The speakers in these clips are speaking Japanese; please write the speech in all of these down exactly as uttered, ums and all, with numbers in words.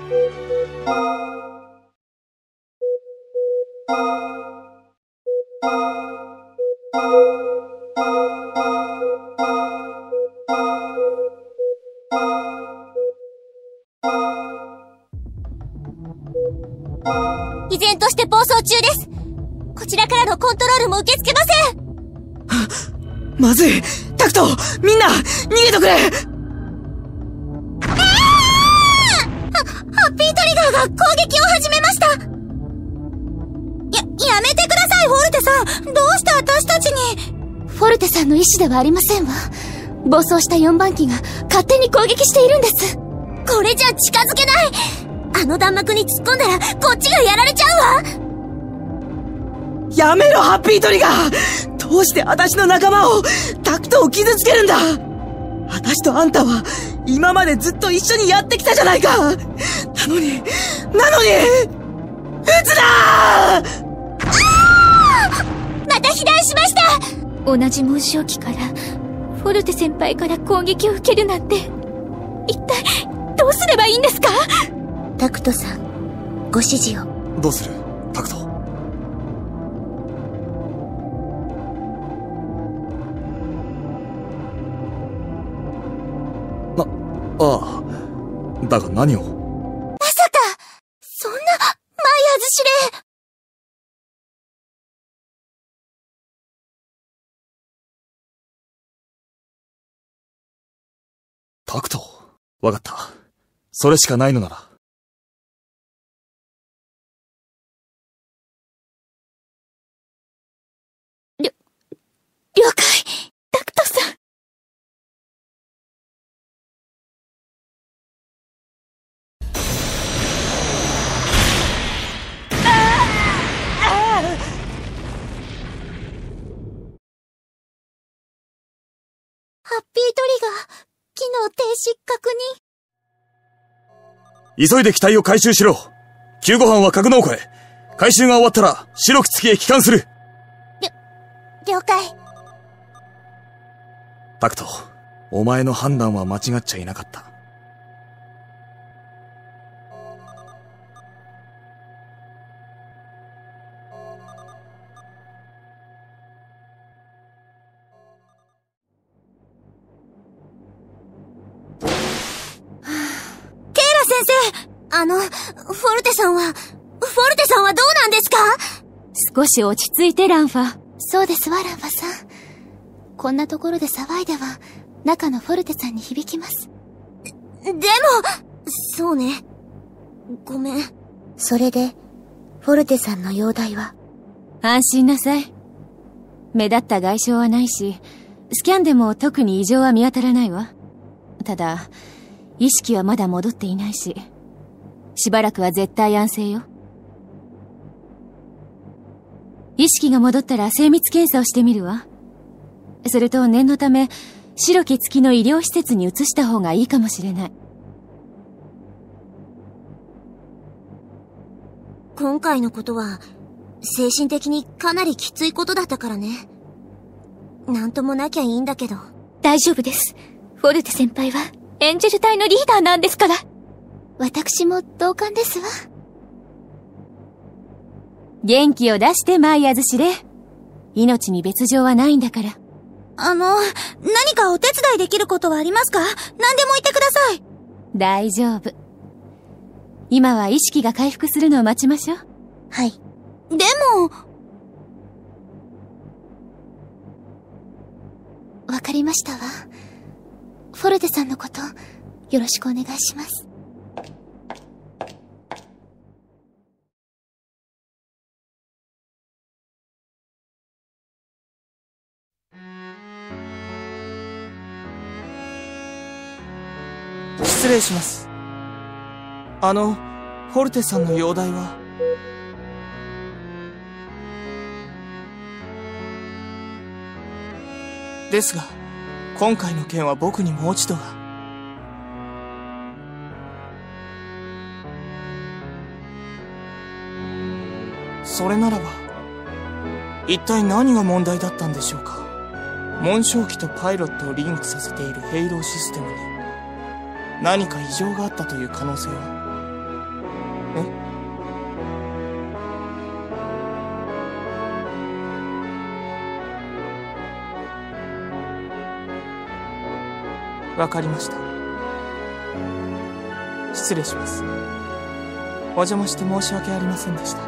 依然として暴走中です。こちらからのコントロールも受け付けません。 まずい。タクト、みんな逃げとくれ。えー、 は、ハッピートリガーが攻撃を始めました。や、やめてください、フォルテさん。どうして私たちに。 フォルテさんの意思ではありませんわ。暴走したよんばん機が勝手に攻撃しているんです。 これじゃ近づけない。あの弾幕に突っ込んだらこっちがやられちゃうわ。 やめろ、ハッピートリガー。どうして私の仲間を、タクトを傷つけるんだ。私とあんたは今までずっと一緒にやってきたじゃないか。なのになのに撃つなー。 また被弾しました。 同じ紋章機からフォルテ先輩から攻撃を受けるなんて、一体どうすればいいんですか。 タクトさん、ご指示を。 どうするタクト。な、ああ。だが何を。 まさか、そんな、マイヤーズ司令。 タクト。わかった。それしかないのなら。 了解、タクトさん。 ハッピートリガー、機能停止確認。急いで機体を回収しろ。救護班は格納庫へ。回収が終わったら白き月へ帰還する。 りょ、了解。 タクト、お前の判断は間違っちゃいなかった。 ケイラ先生、あの、フォルテさんは、フォルテさんはどうなんですか？ 少し落ち着いて、ランファ。そうですわ、ランファさん。こんなところで騒いでは、中のフォルテさんに響きます。 でも、そうね。ごめん。 それで、フォルテさんの容体は？ 安心なさい。目立った外傷はないし、スキャンでも特に異常は見当たらないわ。ただ、意識はまだ戻っていないし、しばらくは絶対安静よ。意識が戻ったら精密検査をしてみるわ。それと念のため、白き月の医療施設に移した方がいいかもしれない。 今回のことは、精神的にかなりきついことだったからね。なんともなきゃいいんだけど。 大丈夫です。フォルテ先輩はエンジェル隊のリーダーなんですから。私も同感ですわ。元気を出して、マイヤーズ司令。命に別状はないんだから。 あの、何かお手伝いできることはありますか？何でも言ってください。 大丈夫。今は意識が回復するのを待ちましょう。 はい。 でも、 わかりましたわ。フォルテさんのこと、よろしくお願いします。 失礼します。あの、フォルテさんの容体は？ですが、今回の件は僕にも落ち度が。それならば、一体何が問題だったんでしょうか。紋章機とパイロットをリンクさせているヘイローシステムに何か異常があったという可能性は？ わかりました。失礼します。お邪魔して申し訳ありませんでした。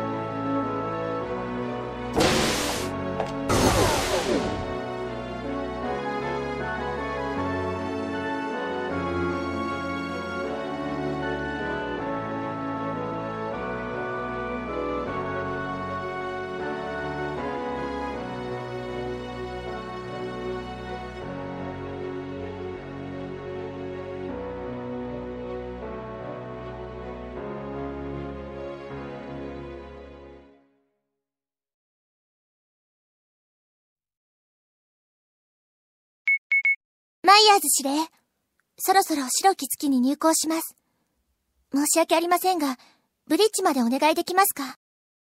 マイヤーズ司令、そろそろ白き月に入港します。申し訳ありませんが、ブリッジまでお願いできますか？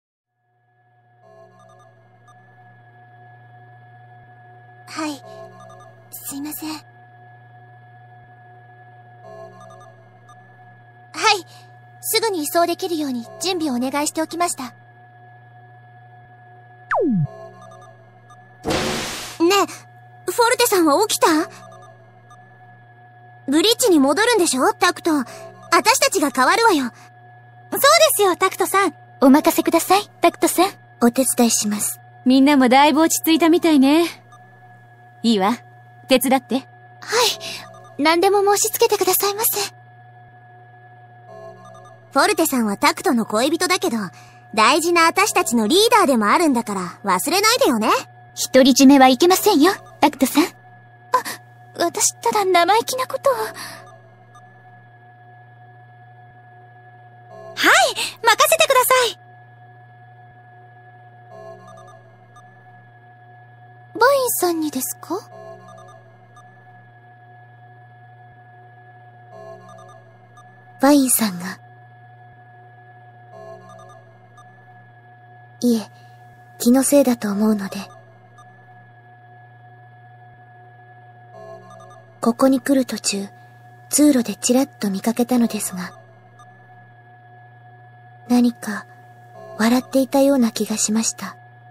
はい、すいません。はい、すぐに移送できるように準備をお願いしておきました。ねえ、フォルテさんは起きた？ブリッジに戻るんでしょ、タクト。私たちが変わるわよ。そうですよ、タクトさん。 お任せください、タクトさん。お手伝いします。 みんなもだいぶ落ち着いたみたいね。いいわ。手伝って。 はい。何でも申し付けてくださいませ。フォルテさんはタクトの恋人だけど、大事な私たちのリーダーでもあるんだから忘れないでよね。 独り占めはいけませんよ、タクトさん。あ、 私ただ生意気なことを。はい、任せてください。バインさんにですか？ バインさんが。いえ、気のせいだと思うので。ここに来る途中、通路でちらっと見かけたのですが、何か笑っていたような気がしました。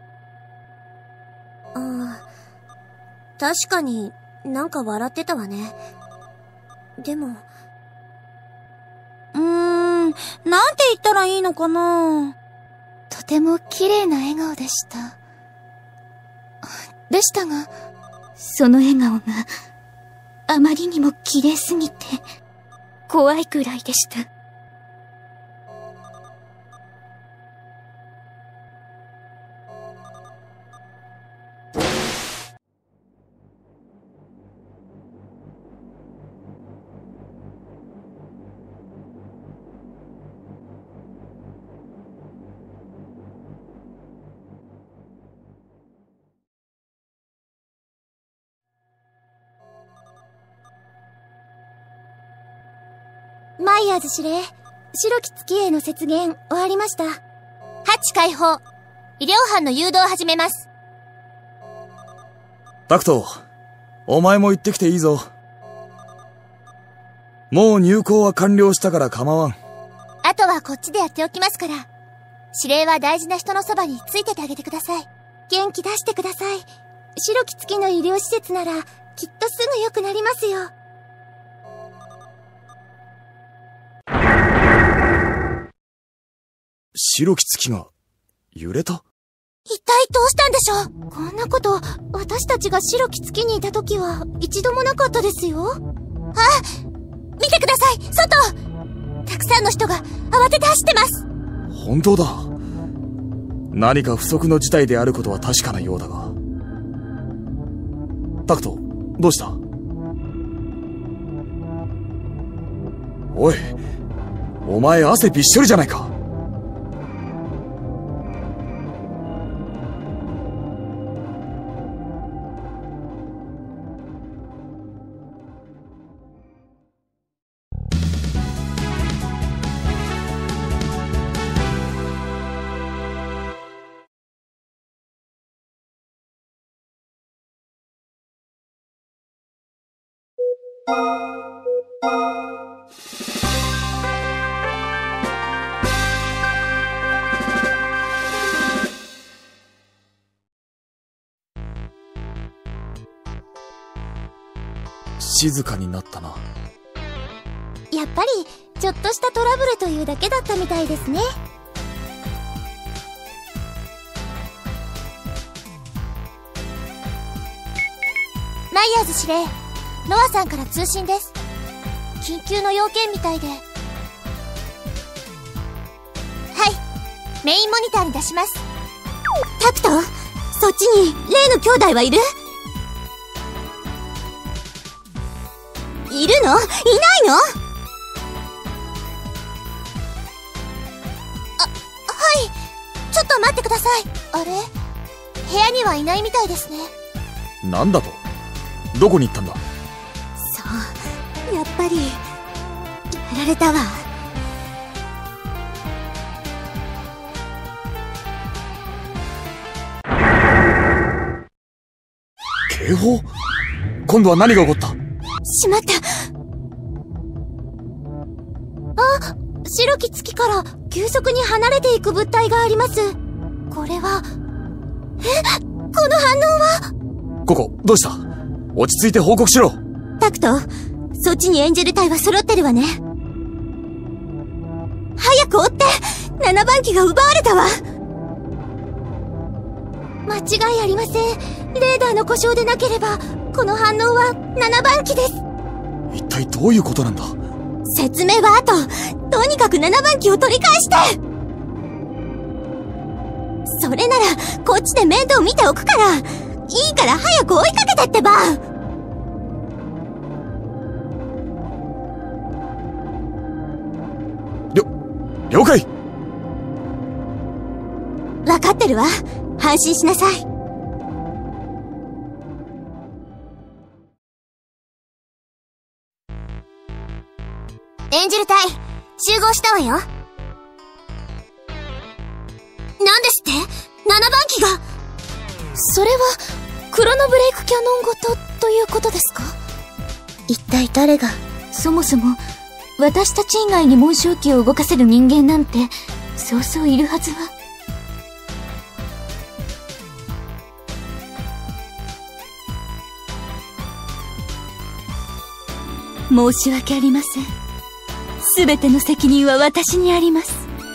ああ、確かになんか笑ってたわね。でも、うーん、なんて言ったらいいのかな。とても綺麗な笑顔でした。でしたが、 その笑顔が、あまりにも綺麗すぎて、怖いくらいでした。 マイヤーズ司令、白き月への雪原終わりました。ハッチ開放。医療班の誘導を始めます。 タクト、お前も行ってきていいぞ。もう入港は完了したから構わん。 あとはこっちでやっておきますから。司令は大事な人のそばについててあげてください。元気出してください。白き月の医療施設なら、きっとすぐ良くなりますよ。 白き月が揺れた？ 一体どうしたんでしょう。こんなこと、私たちが白き月にいた時は一度もなかったですよ。あ、見てください、外！たくさんの人が慌てて走ってます。 本当だ。何か不測の事態であることは確かなようだが。タクト、どうした？おい、お前汗びっしょりじゃないか。 静かになったな。 やっぱりちょっとしたトラブルというだけだったみたいですね。マイヤーズ司令、ノアさんから通信です。緊急の要件みたいで。はい、メインモニターに出します。タクト、そっちに例の兄弟はいる？いるの？いないの？あ、はい。ちょっと待ってください。あれ？部屋にはいないみたいですね。 なんだと？どこに行ったんだ？ そう、やっぱり、やられたわ。 警報？今度は何が起こった？ しまった。あ、白き月から急速に離れていく物体があります。これは、え？この反応は？ ココ、どうした？落ち着いて報告しろ。 タクト、そっちにエンジェル隊は揃ってるわね。早く追って！ななばん機が奪われたわ。間違いありません。レーダーの故障でなければ、この反応はななばん機です。 一体どういうことなんだ？ 説明は後。とにかくななばん機を取り返して！それなら、こっちで面倒見ておくから。いいから早く追いかけてってば！ りょ、了解！ わかってるわ。安心しなさい。エンジェル隊、集合したわよ。なんですって？ななばん機が。それは、クロノブレイクキャノンごとということですか？一体誰が？ そもそも、私たち以外に紋章機を動かせる人間なんて、そうそういるはずは。申し訳ありません。すべての責任は私にあります。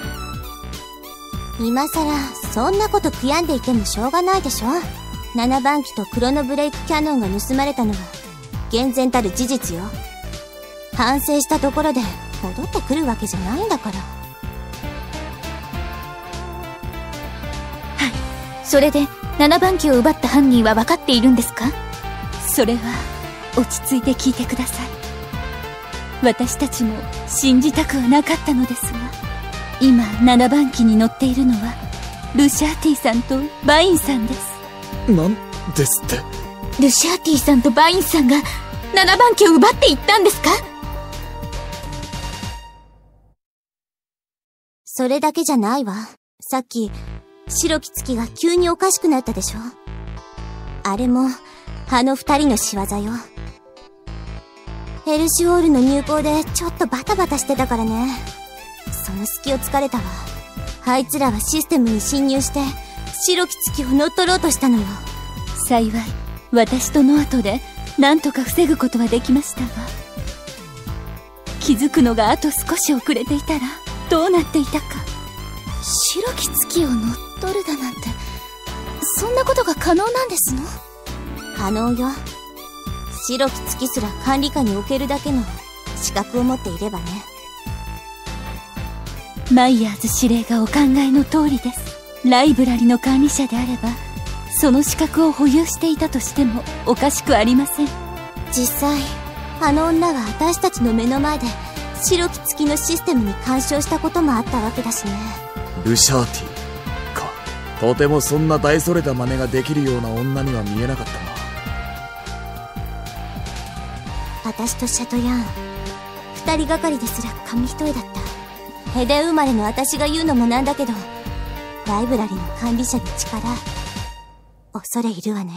今さら、そんなこと悔やんでいてもしょうがないでしょ。ななばん機とクロノブレイクキャノンが盗まれたのは、厳然たる事実よ。反省したところで、戻ってくるわけじゃないんだから。 はい。それで、ななばん機を奪った犯人は分かっているんですか？それは、落ち着いて聞いてください。私たちも信じたくはなかったのですが、今ななばん機に乗っているのはルシャーティさんとバインさんです。 なんですって？ ルシャーティさんとバインさんがななばん機を奪っていったんですか？ それだけじゃないわ。さっき白き月が急におかしくなったでしょ。あれもあの二人の仕業よ。ヘルシュオールの入港でちょっとバタバタしてたからね。その隙を突かれたわ。あいつらはシステムに侵入して白き月を乗っ取ろうとしたのよ。 幸い私とノアとで何とか防ぐことはできましたが、気づくのがあと少し遅れていたらどうなっていたか。 白き月を乗っ取るだなんて、そんなことが可能なんですの？可能よ。白き月すら管理下に置けるだけの資格を持っていればね。 マイヤーズ司令がお考えの通りです。ライブラリの管理者であれば、その資格を保有していたとしてもおかしくありません。 実際、あの女は私たちの目の前で白き月のシステムに干渉したこともあったわけだしね。 ルシャーティか。とてもそんな大それた真似ができるような女には見えなかったな。 私とシャトヤン、二人がかりですら紙一重だった。ヘデン生まれの私が言うのもなんだけど、ライブラリの管理者の力、恐れ入るわね。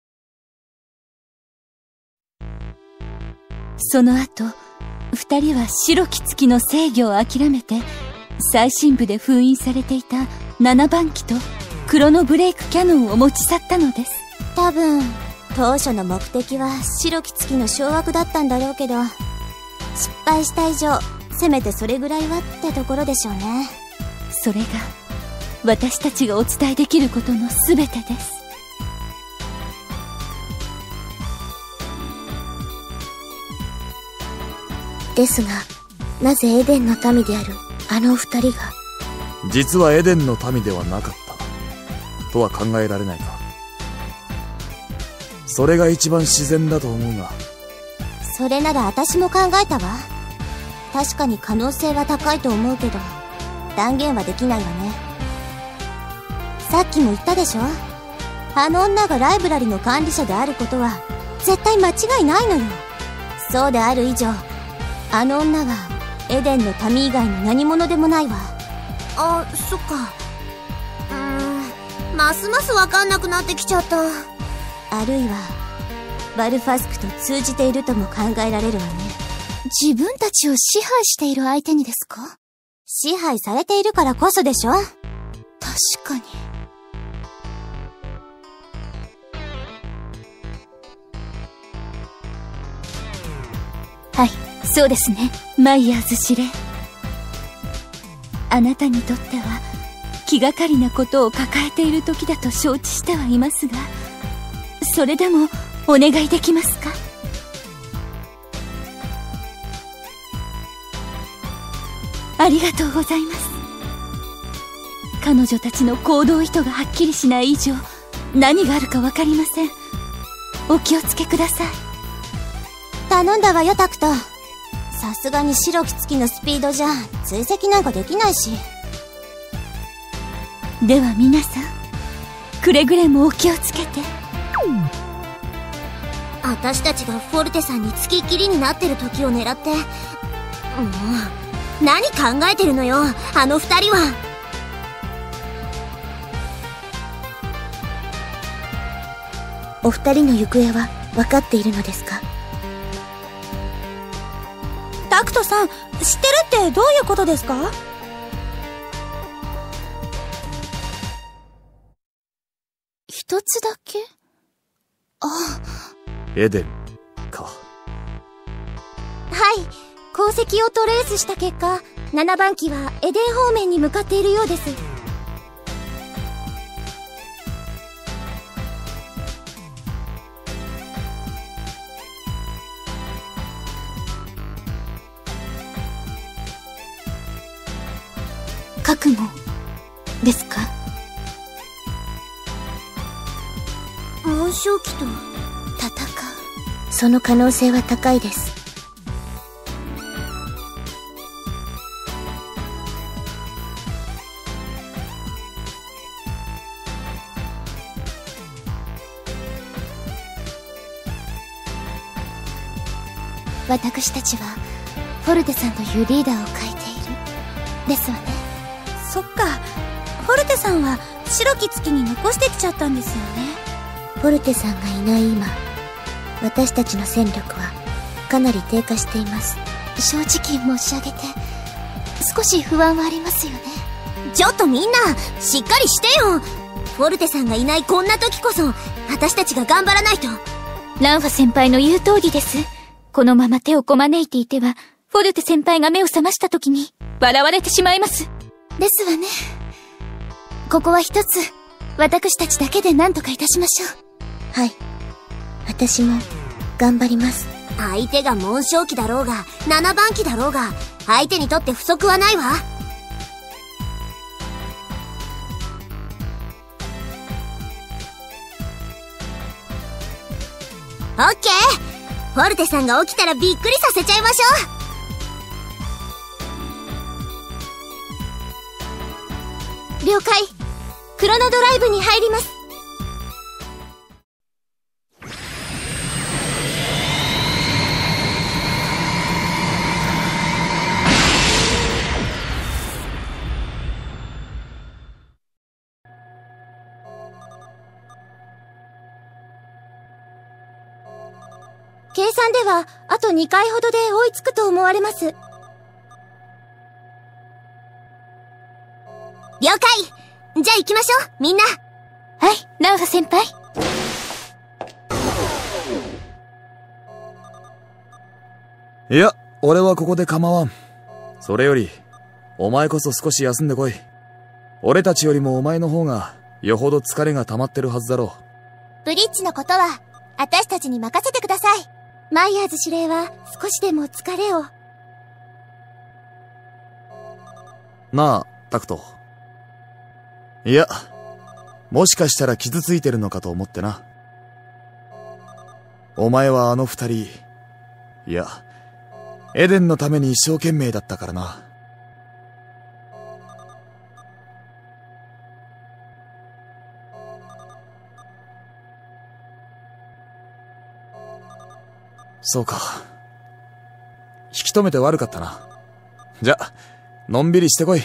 その後、二人は白き月の制御を諦めて、最深部で封印されていたななばん機とクロノブレイクキャノンを持ち去ったのです。 多分、 当初の目的は白き月の掌握だったんだろうけど、失敗した以上せめてそれぐらいはってところでしょうね。 それが私たちがお伝えできることの全てです。 ですが、なぜエデンの民であるあの二人が。 実はエデンの民ではなかったとは考えられないか。それが一番自然だと思うが。 それなら私も考えたわ。確かに可能性は高いと思うけど、断言はできないわね。さっきも言ったでしょ、あの女がライブラリの管理者であることは絶対間違いないのよ。そうである以上、あの女はエデンの民以外の何者でもないわ。あ、そっか。うーん、ますますわかんなくなってきちゃった。あるいはバルファスクと通じているとも考えられるわね。 自分たちを支配している相手にですか？ 支配されているからこそでしょ。 確かに。はい、そうですね、マイヤーズ司令。あなたにとっては気がかりなことを抱えている時だと承知してはいますが、それでもお願いできますか？ありがとうございます。彼女たちの行動意図がはっきりしない以上、何があるかわかりません。お気をつけください。 頼んだわよ、タクト。さすがに白き月のスピードじゃ追跡なんかできないし。 では皆さん、くれぐれもお気をつけて。 私たちがフォルテさんにつきっきりになってる時を狙って、もう何考えてるのよ、あの二人は。お二人の行方は分かっているのですか？タクトさん、知ってるってどういうことですか？ 一つだけ？あ、 エデンか。 はい、航跡をトレースした結果、ななばん機はエデン方面に向かっているようです。 覚悟ですか？ 紋章機と戦う、その可能性は高いです。私たちはフォルテさんというリーダーを描いているですわね。そっか、フォルテさんは白き月に残してきちゃったんですよね。フォルテさんがいない今、私たちの戦力はかなり低下しています。 正直申し上げて少し不安はありますよね。 ちょっとみんなしっかりしてよ。フォルテさんがいないこんな時こそ私たちが頑張らないと。 ランファ先輩の言う通りです。このまま手をこまねいていては、フォルテ先輩が目を覚ました時に笑われてしまいます。 ですわね。ここは一つ私たちだけで何とかいたしましょう。はい、私も頑張ります。相手が紋章機だろうがななばん機だろうが、相手にとって不足はないわ。オッケー。フォルテさんが起きたらびっくりさせちゃいましょう。了解。クロノドライブに入ります。計算ではあとにかいほどで追いつくと思われます。了解。じゃあ行きましょう、みんな。 はい、ランファ先輩。 いや、俺はここで構わん。それより、お前こそ少し休んでこい。俺たちよりもお前の方が、よほど疲れが溜まってるはずだろブリッジのことは、私たちに任せてください。マイヤーズ司令は、少しでも疲れを。 なあ、タクト。いや、もしかしたら傷ついてるのかと思ってな。お前はあの二人、いや、エデンのために一生懸命だったからな。そうか。引き止めて悪かったな。じゃ、のんびりしてこい。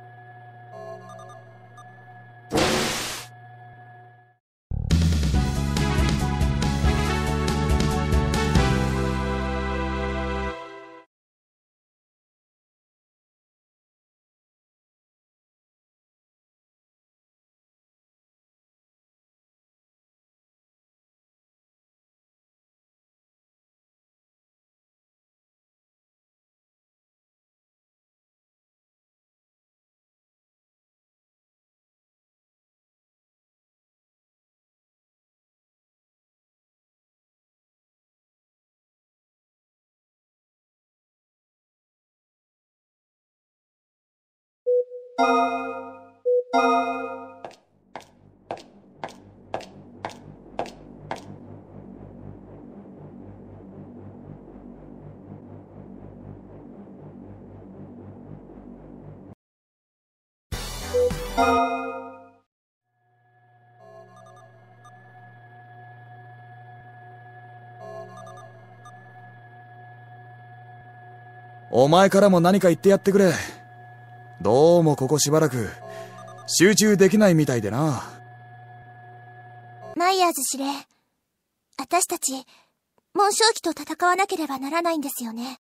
お前からも何か言ってやってくれ。どうもここしばらく集中できないみたいでな。 マイヤーズ司令、私たち紋章機と戦わなければならないんですよね。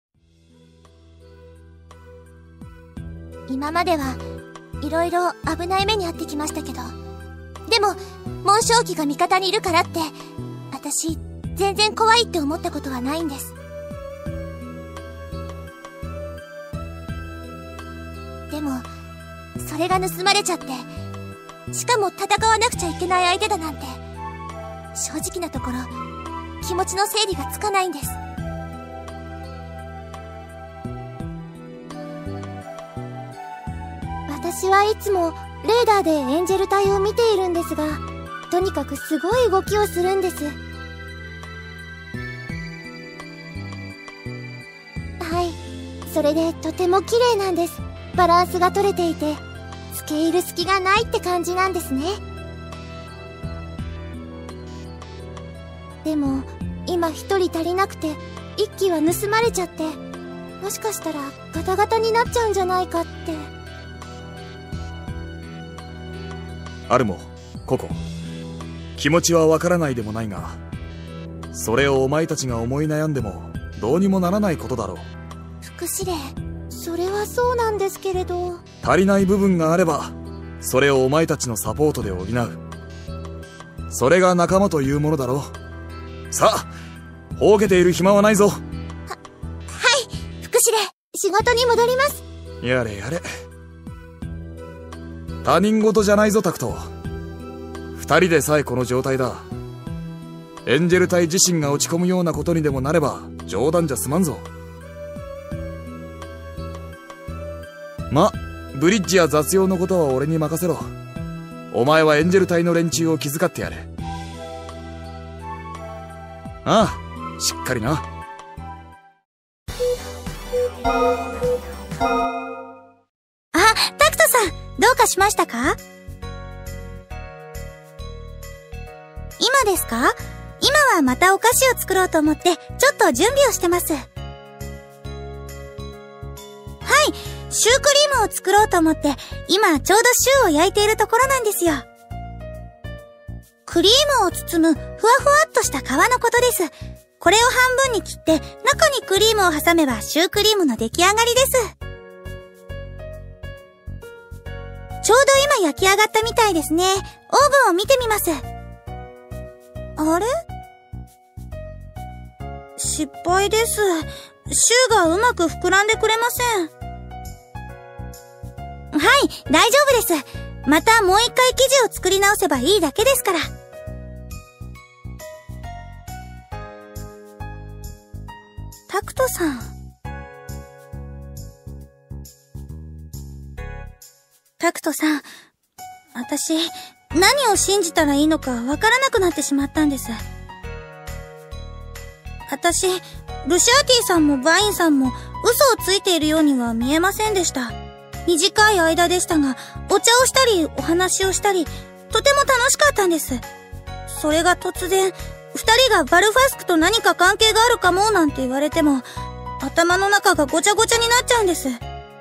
今まではいろいろ危ない目に遭ってきましたけど、でも紋章機が味方にいるからって私全然怖いって思ったことはないんです。でもそれが盗まれちゃって、しかも戦わなくちゃいけない相手だなんて、正直なところ気持ちの整理がつかないんです。私はいつもレーダーでエンジェル隊を見ているんですが、とにかくすごい動きをするんです。はい、それでとても綺麗なんです。バランスが取れていて付け入る隙がないって感じなんですね。でも今一人足りなくて一機は盗まれちゃって、もしかしたらガタガタになっちゃうんじゃないかって。 アルモ、ココ、気持ちはわからないでもないが、それをお前たちが思い悩んでもどうにもならないことだろう。 副司令、それはそうなんですけれど。 足りない部分があればそれをお前たちのサポートで補う。それが仲間というものだろう。さあ、ほうけている暇はないぞ。は、はい副司令、仕事に戻ります。 やれやれ。他人事じゃないぞタクト。二人でさえこの状態だ。エンジェル隊自身が落ち込むようなことにでもなれば冗談じゃ済まんぞ。ま、ブリッジや雑用のことは俺に任せろ。お前はエンジェル隊の連中を気遣ってやれ。ああ、しっかりな。 あ、タクトさん、どうかしましたか？今ですか？今はまたお菓子を作ろうと思ってちょっと準備をしてます。はい、シュークリームを作ろうと思って今ちょうどシューを焼いているところなんですよ。クリームを包むふわふわっとした皮のことです。これを半分に切って中にクリームを挟めばシュークリームの出来上がりです。ちょうど今焼き上がったみたいですね。オーブンを見てみます。あれ？失敗です。 シューがうまく膨らんでくれません。はい、大丈夫です。またもう一回生地を作り直せばいいだけですから。タクトさん。タクトさん、私、何を信じたらいいのかわからなくなってしまったんです。私、ルシアティさんもバインさんも嘘をついているようには見えませんでした。短い間でしたが、お茶をしたりお話をしたり、とても楽しかったんです。それが突然、二人がバルファスクと何か関係があるかもなんて言われても、頭の中がごちゃごちゃになっちゃうんです。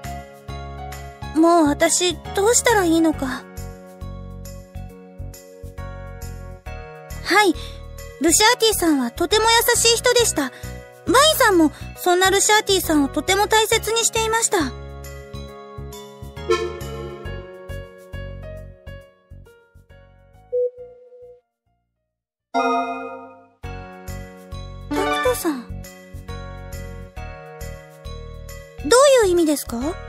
もう私、どうしたらいいのか。はい。ルシアーティさんはとても優しい人でした。バインさんもそんなルシアーティさんをとても大切にしていました。タクトさん。どういう意味ですか？はい、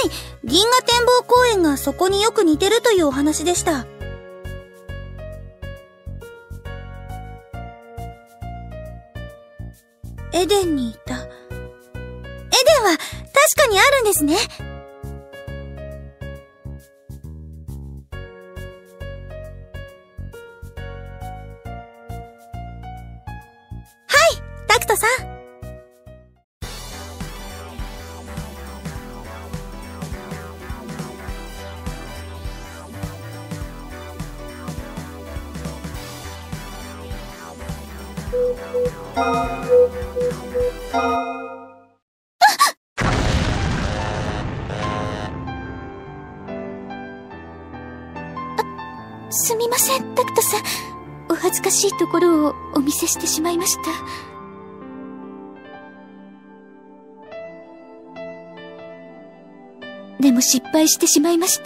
銀河展望公園がそこによく似てるというお話でした。エデンにいた。エデンは確かにあるんですね。はい、タクトさん。 すみません、タクトさん。お恥ずかしいところをお見せしてしまいました。でも失敗してしまいました。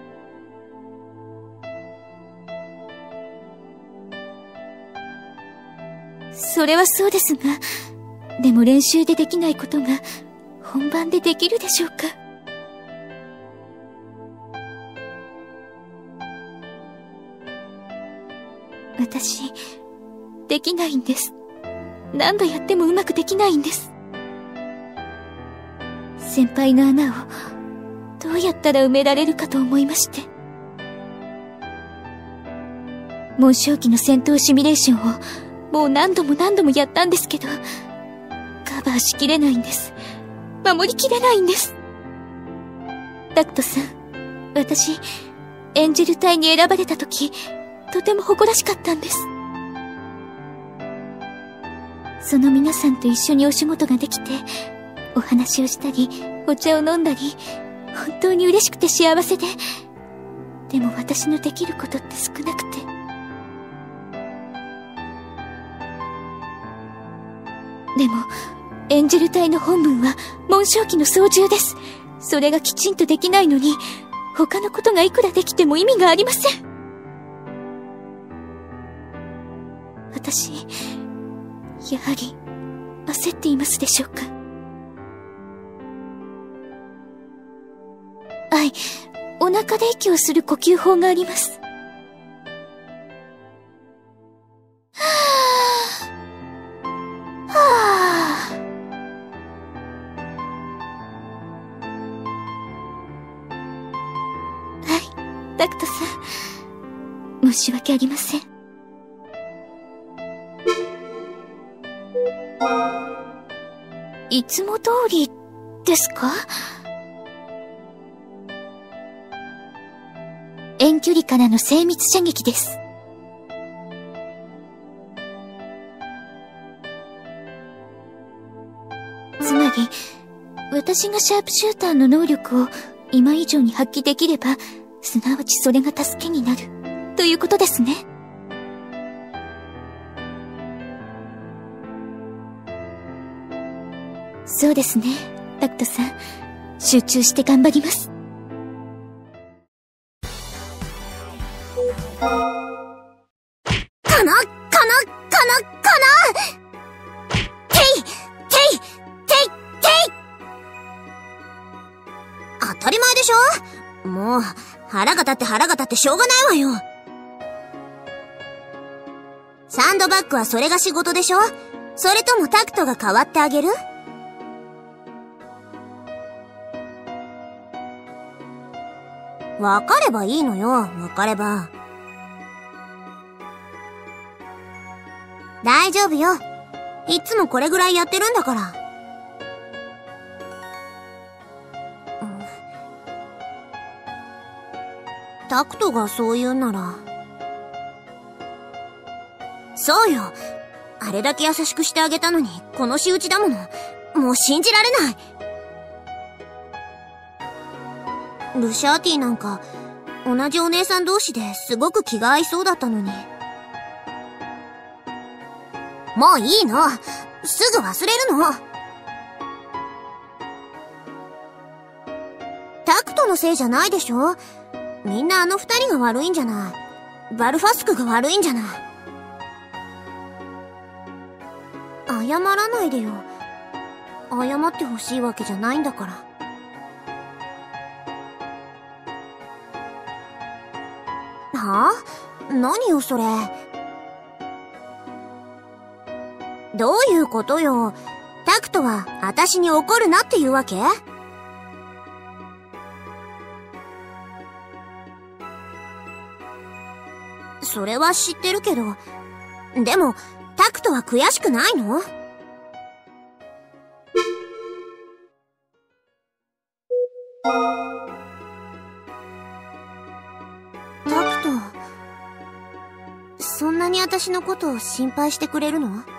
それはそうですが、でも練習でできないことが本番でできるでしょうか。私、できないんです。何度やってもうまくできないんです。先輩の穴をどうやったら埋められるかと思いまして。紋章機の戦闘シミュレーションをもう何度も何度もやったんですけど、カバーしきれないんです。守りきれないんです。タクトさん、私、エンジェル隊に選ばれた時、とても誇らしかったんです。その皆さんと一緒にお仕事ができて、お話をしたり、お茶を飲んだり、本当に嬉しくて幸せで、でも私のできることって少なくて。でも、エンジェル隊の本分は紋章機の操縦です。それがきちんとできないのに、他のことがいくらできても意味がありません。私、やはり、焦っていますでしょうか。はい、お腹で息をする呼吸法があります。はぁ、はぁ。はい、タクトさん、申し訳ありません。いつも通りですか？遠距離からの精密射撃です。つまり、私がシャープシューターの能力を今以上に発揮できれば、すなわちそれが助けになる、ということですね。そうですね、タクトさん。集中して頑張ります。 かな、かな、かな、かな当たり前でしょ。もう、腹が立って腹が立ってしょうがないわよ。サンドバッグはそれが仕事でしょ。それともタクトが代わってあげる？わかればいいのよ、わかれば。大丈夫よ。いつもこれぐらいやってるんだから。うん、タクトがそう言うんなら。そうよ。あれだけ優しくしてあげたのに、この仕打ちだもの。もう信じられない。ルシャーティなんか、同じお姉さん同士ですごく気が合いそうだったのに。もういいの。すぐ忘れるの。タクトのせいじゃないでしょ。みんなあの二人が悪いんじゃない。バルファスクが悪いんじゃない。謝らないでよ。謝ってほしいわけじゃないんだから。はぁ？何よそれ。どういうことよ。タクトは私に怒るなっていうわけ？それは知ってるけど、でもタクトは悔しくないの？タクト、そんなに私のことを心配してくれるの？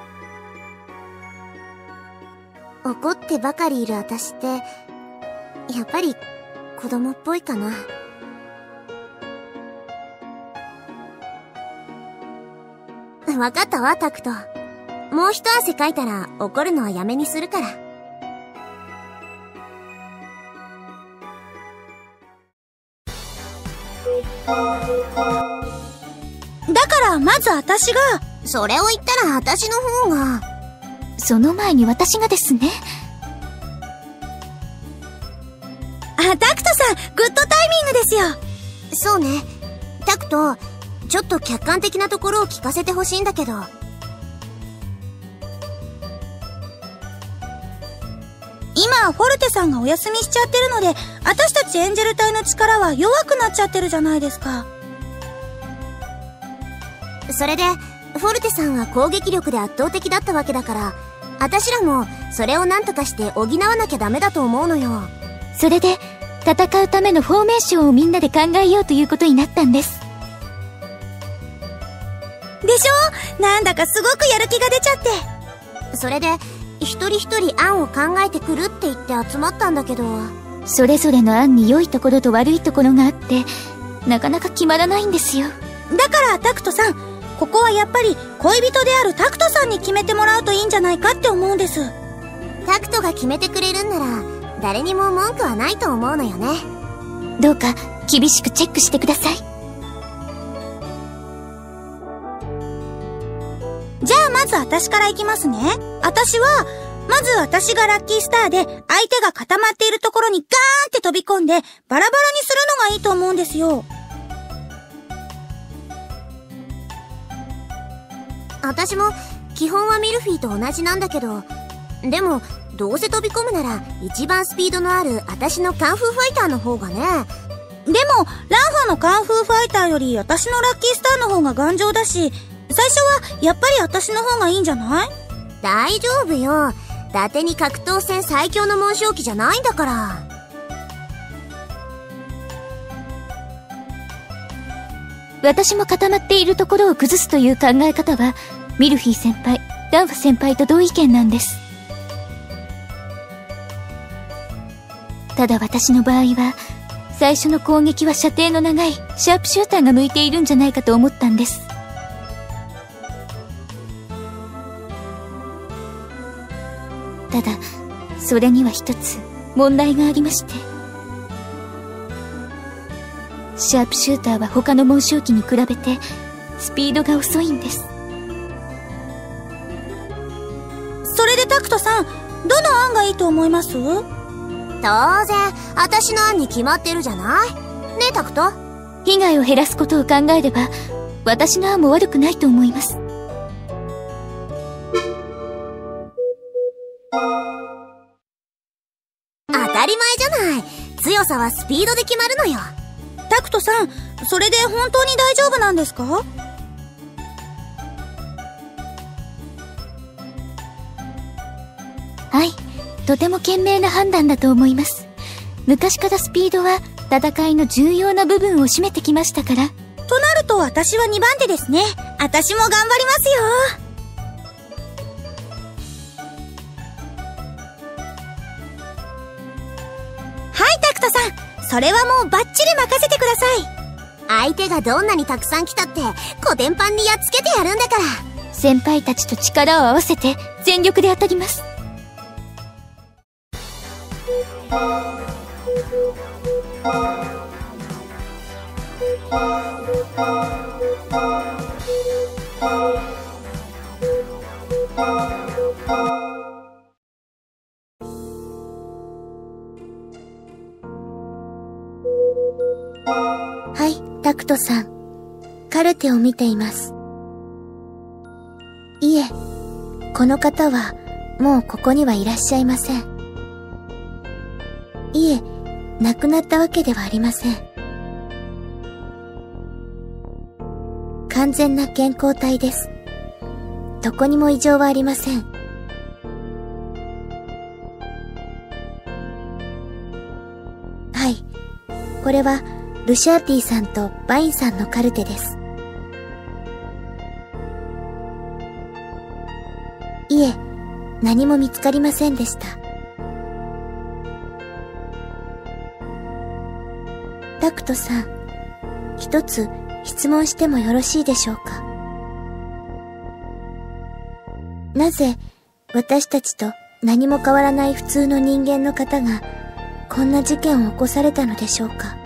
怒ってばかりいる私って、やっぱり子供っぽいかな。わかったわ、タクト。もう一汗かいたら怒るのはやめにするから。 だからまず私が。 それを言ったら私の方が。 その前に私がですね。あ、タクトさん、グッドタイミングですよ。 そうね。タクト、ちょっと客観的なところを聞かせてほしいんだけど。 今、フォルテさんがお休みしちゃってるので、私たちエンジェル隊の力は弱くなっちゃってるじゃないですか。 それで、フォルテさんは攻撃力で圧倒的だったわけだから、私らもそれを何とかして補わなきゃダメだと思うのよ。 それで、戦うためのフォーメーションをみんなで考えようということになったんです。でしょ？なんだかすごくやる気が出ちゃって。 それで、一人一人案を考えてくるって言って集まったんだけど。 それぞれの案に良いところと悪いところがあって、なかなか決まらないんですよ。だからタクトさん、ここはやっぱり恋人であるタクトさんに決めてもらうといいんじゃないかって思うんです。 タクトが決めてくれるんなら、誰にも文句はないと思うのよね。 どうか厳しくチェックしてください。じゃあまず私からいきますね。私は、まず私がラッキースターで相手が固まっているところにガーンって飛び込んでバラバラにするのがいいと思うんですよ。 私も基本はミルフィーと同じなんだけど、でもどうせ飛び込むなら一番スピードのある私のカンフーファイターの方がね。 でもランファのカンフーファイターより私のラッキースターの方が頑丈だし、最初はやっぱり私の方がいいんじゃない？ 大丈夫よ。伊達に格闘戦最強の紋章機じゃないんだから。 私も固まっているところを崩すという考え方はミルフィー先輩、ダンフ先輩と同意見なんです。ただ私の場合は最初の攻撃は射程の長いシャープシューターが向いているんじゃないかと思ったんです。ただそれには一つ問題がありまして、シャープシューターは他の紋章機に比べてスピードが遅いんです。それでタクトさん、どの案がいいと思います？ 当然、私の案に決まってるじゃないねえ、タクト。 被害を減らすことを考えれば、私の案も悪くないと思います。 当たり前じゃない。強さはスピードで決まるのよ。 タクトさん、それで本当に大丈夫なんですか？ はい、とても賢明な判断だと思います。昔からスピードは戦いの重要な部分を占めてきましたから。 となると私はにばん手ですね。私も頑張りますよ。はい、タクトさん、それはもうバッチリ任せてください。 相手がどんなにたくさん来たってコテンパンにやっつけてやるんだから。 先輩たちと力を合わせて全力で当たります。 はい、タクトさん。カルテを見ています。いえ、この方はもうここにはいらっしゃいません。いえ、亡くなったわけではありません。完全な健康体です。どこにも異常はありません。はい、これはルシャーティさんとバインさんのカルテです。いえ、何も見つかりませんでした。タクトさん、一つ質問してもよろしいでしょうか。なぜ私たちと何も変わらない普通の人間の方がこんな事件を起こされたのでしょうか。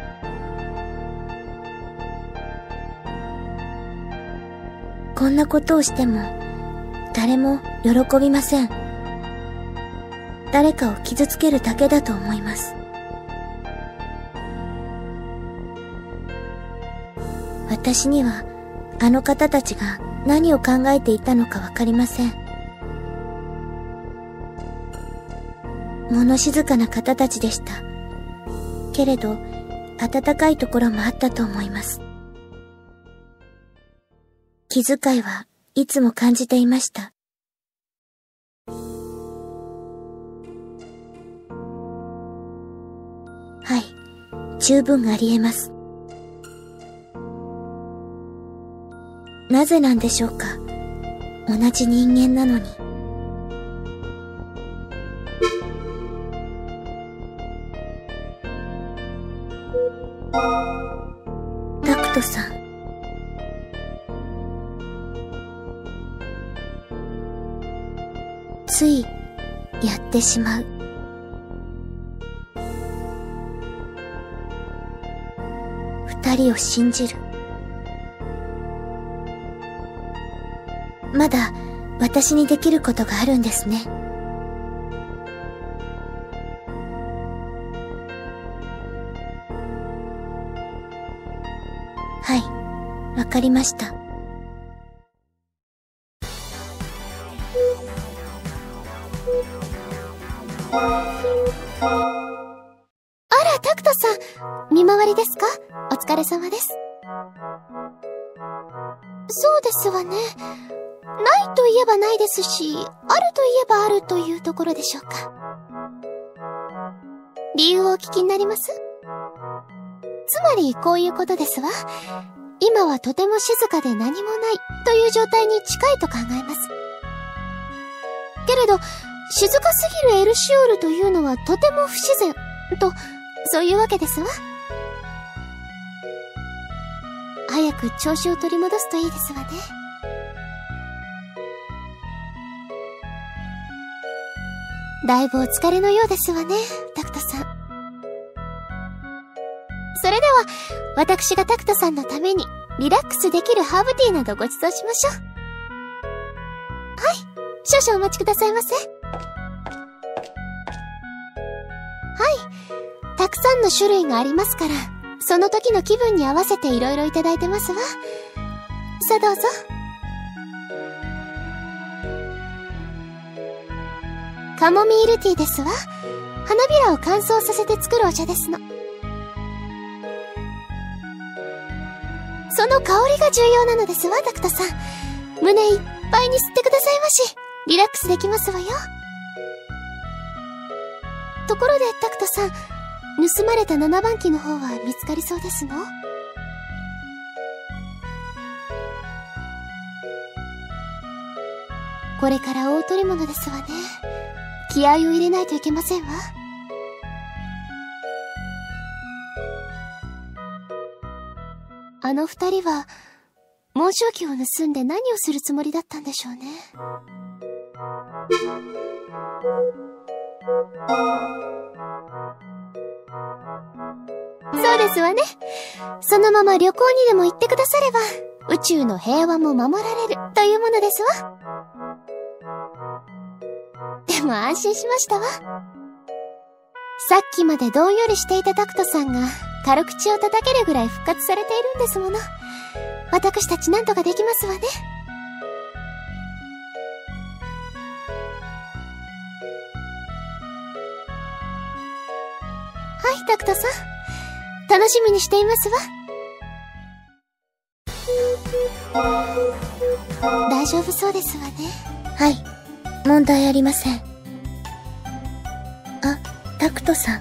こんなことをしても誰も喜びません。誰かを傷つけるだけだと思います。私にはあの方たちが何を考えていたのかわかりません。物静かな方たちでした。けれど温かいところもあったと思います。気遣いはいつも感じていました。はい、十分ありえます。なぜなんでしょうか。同じ人間なのに。タクトさん。ついやってしまう。二人を信じる。まだ私にできることがあるんですね。はい、わかりました。 あら、タクトさん、見回りですか？お疲れ様です。そうですわね。ないといえばないですし、あるといえばあるというところでしょうか。理由をお聞きになります？つまりこういうことですわ。今はとても静かで何もないという状態に近いと考えます。けれど、静かすぎるエルシオールというのはとても不自然と、そういうわけですわ。早く調子を取り戻すといいですわね。だいぶお疲れのようですわね、タクトさん。それでは、私がタクトさんのためにリラックスできるハーブティーなどご馳走しましょう。はい、少々お待ちくださいませ。 たくさんの種類がありますから、その時の気分に合わせて色々いただいてますわ。さあどうぞ。カモミールティーですわ。花びらを乾燥させて作るお茶ですの。その香りが重要なのですわ、タクトさん。胸いっぱいに吸ってくださいまし。リラックスできますわよ。ところで、タクトさん、盗まれた七番機の方は見つかりそうですの？これから大取り物ですわね。気合を入れないといけませんわ。あの二人は、紋章機を盗んで何をするつもりだったんでしょうね。そうですわね。そのまま旅行にでも行ってくだされば、宇宙の平和も守られるというものですわ。でも安心しましたわ。さっきまでどんよりしていたタクトさんが軽口を叩けるぐらい復活されているんですもの。私たちなんとかできますわね。はい、タクトさん。楽しみにしていますわ。大丈夫そうですわね。 はい、問題ありません。あ、タクトさん。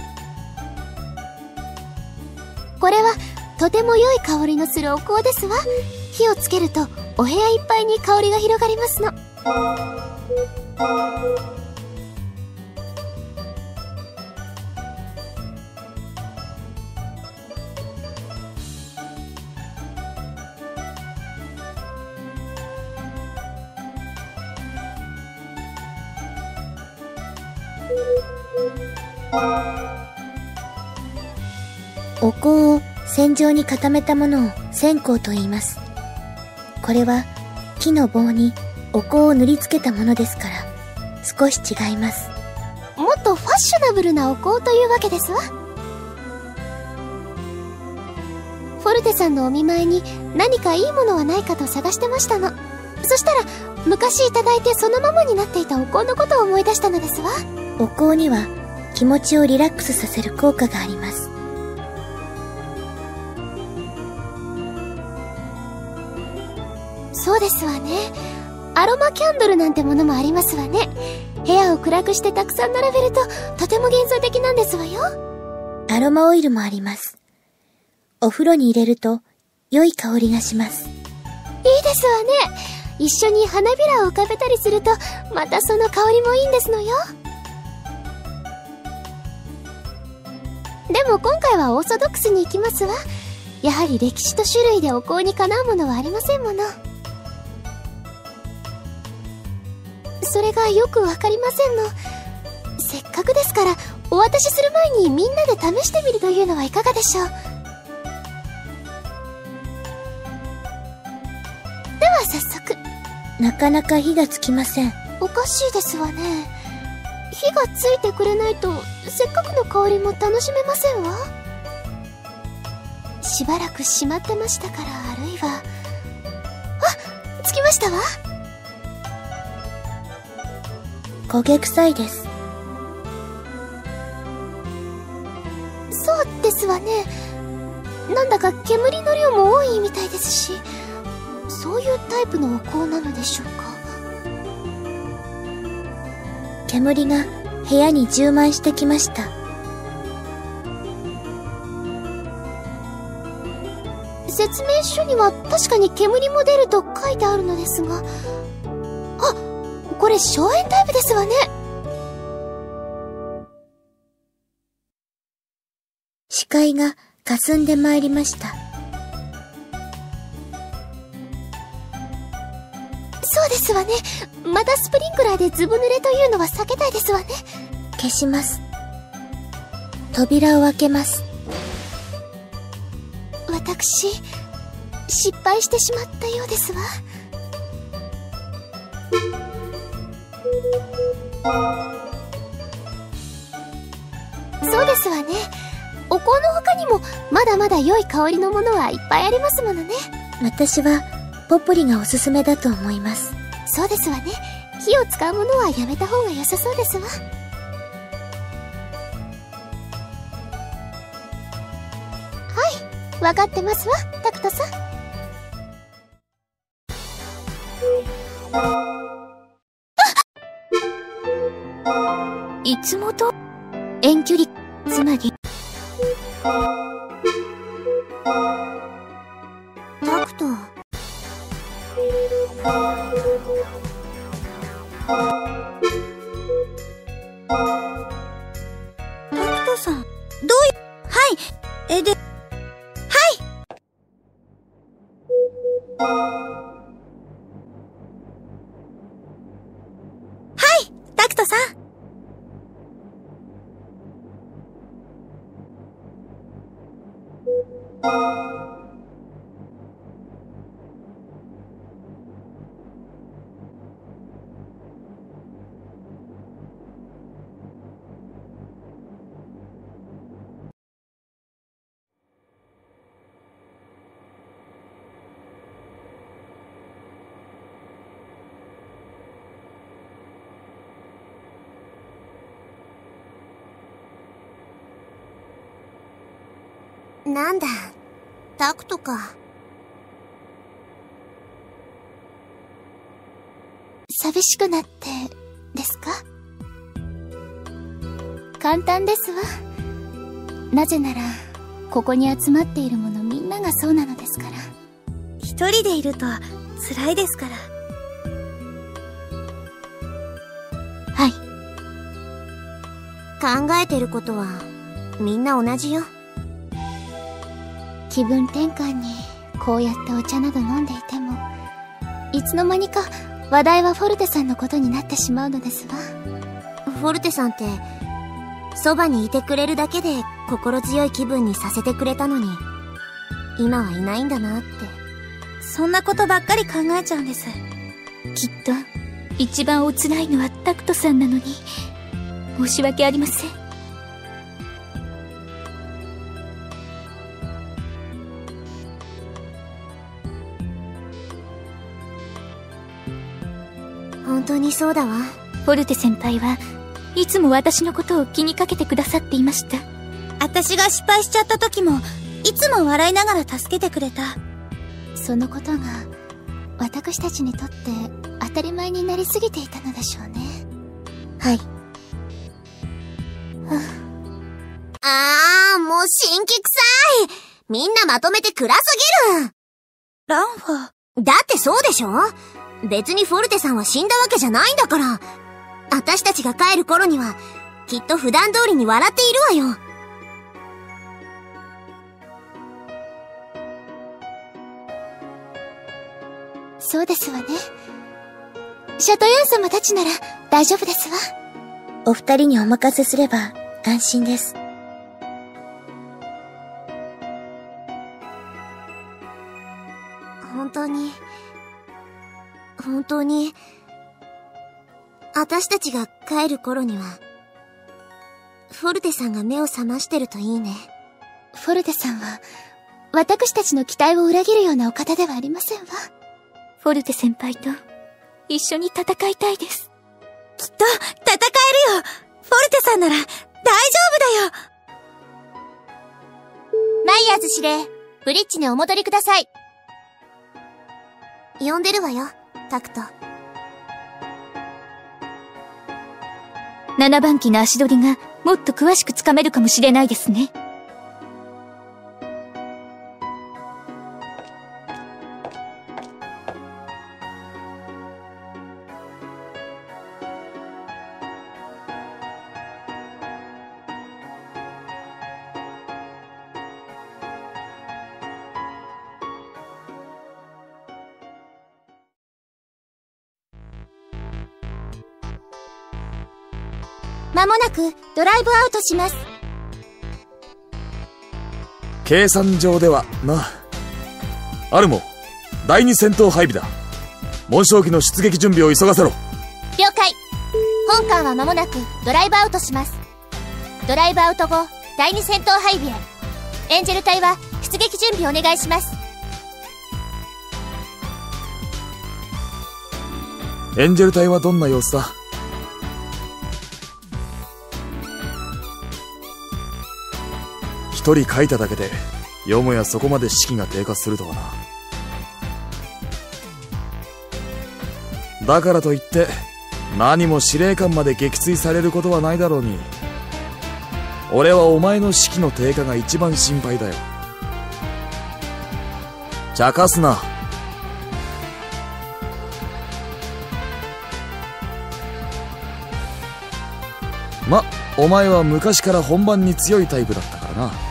これはとても良い香りのするお香ですわ。火をつけるとお部屋いっぱいに香りが広がりますの。 お香を線状に固めたものを線香と言います。これは木の棒にお香を塗りつけたものですから少し違います。 もっとファッショナブルなお香というわけですわ。フォルテさんのお見舞いに何かいいものはないかと探してましたの。そしたら昔いただいてそのままになっていたお香のことを思い出したのですわ。 お香には気持ちをリラックスさせる効果があります。 そうですわね。アロマキャンドルなんてものもありますわね。部屋を暗くしてたくさん並べるととても幻想的なんですわよ。 アロマオイルもあります。お風呂に入れると良い香りがします。 いいですわね。一緒に花びらを浮かべたりするとまたその香りもいいんですのよ。でも今回はオーソドックスに行きますわ。やはり歴史と種類でお香にかなうものはありませんもの。それがよくわかりませんの。せっかくですからお渡しする前にみんなで試してみるというのはいかがでしょう。では早速。 なかなか火がつきません。 おかしいですわね。火がついてくれないとせっかくの香りも楽しめませんわ。しばらく閉まってましたから、あるいは。あ、つきましたわ。 焦げ臭いです。 そうですわね。なんだか煙の量も多いみたいですし、そういうタイプのお香なのでしょうか。 煙が部屋に充満してきました。 説明書には確かに煙も出ると書いてあるのですが、あ、これ硝煙タイプですわね。 視界が霞んでまいりました。 そうですわね。またスプリンクラーでずぶ濡れというのは避けたいですわね。 消します。扉を開けます。 私、失敗してしまったようですわ。 そうですわね。お香の他にもまだまだ良い香りのものはいっぱいありますものね。 私はポプリがおすすめだと思います。 そうですわね。火を使うものはやめた方が良さそうですわ。はい、わかってますわ、タクトさん。 いつもと遠距離、つまりタクト。タクトさん、どういう、はい、え、で、はいはい、タクトさん。なんだ、タクトか。 寂しくなってですか？簡単ですわ。なぜならここに集まっているものみんながそうなのですから。 一人でいると辛いですから。 はい。 考えてることはみんな同じよ。 気分転換にこうやってお茶など飲んでいても、いつの間にか話題はフォルテさんのことになってしまうのですわ。 フォルテさんってそばにいてくれるだけで心強い気分にさせてくれたのに、今はいないんだなって。そんなことばっかり考えちゃうんです。 きっと一番お辛いのはタクトさんなのに、申し訳ありません。 本当にそうだわ。 フォルテ先輩はいつも私のことを気にかけてくださっていました。 私が失敗しちゃった時もいつも笑いながら助けてくれた。 そのことが私たちにとって当たり前になりすぎていたのでしょうね。 はい。あー、もう辛気臭い。みんなまとめて暗すぎる。ランファ。だってそうでしょ？別にフォルテさんは死んだわけじゃないんだから。私たちが帰る頃にはきっと普段通りに笑っているわよ。 そうですわね。シャトヤン様たちなら大丈夫ですわ。 お二人にお任せすれば安心です。本当に、本当に、私たちが帰る頃には、フォルテさんが目を覚ましてるといいね。 フォルテさんは、私たちの期待を裏切るようなお方ではありませんわ。 フォルテ先輩と一緒に戦いたいです。 きっと戦えるよ。フォルテさんなら大丈夫だよ。 マイヤーズ司令、ブリッジにお戻りください。 呼んでるわよ、タクト。 ななばん機の足取りがもっと詳しくつかめるかもしれないですね。 まもなくドライブアウトします。 計算上ではな。アルモ、第二戦闘配備だ。紋章機の出撃準備を急がせろ。 了解。本艦はまもなくドライブアウトします。 ドライブアウト後、第二戦闘配備へ。エンジェル隊は出撃準備お願いします。 エンジェル隊はどんな様子だ？一人書いただけでよもやそこまで士気が低下するとはな。だからといって何も司令官まで撃墜されることはないだろうに。俺はお前の士気の低下が一番心配だよ。茶化すな。ま、お前は昔から本番に強いタイプだったからな。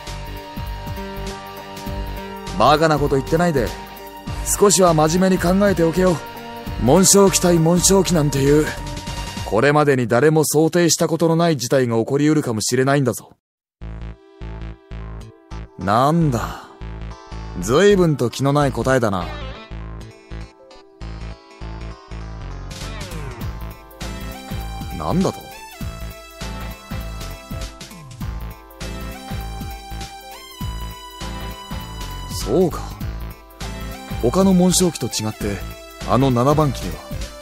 バカなこと言ってないで少しは真面目に考えておけよ。紋章機対紋章機なんていうこれまでに誰も想定したことのない事態が起こりうるかもしれないんだぞ。なんだ、随分と気のない答えだな。なんだと？そうか。他の紋章機と違ってあのななばん機には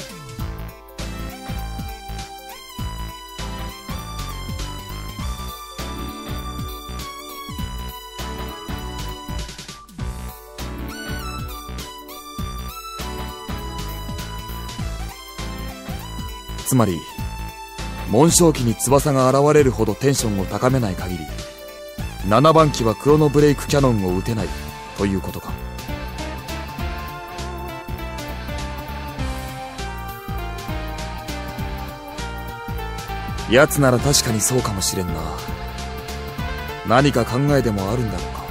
つまり紋章機に翼が現れるほどテンションを高めない限りななばん機はクロノブレイクキャノンを撃てないということか。奴なら確かにそうかもしれんな。何か考えでもあるんだろうか。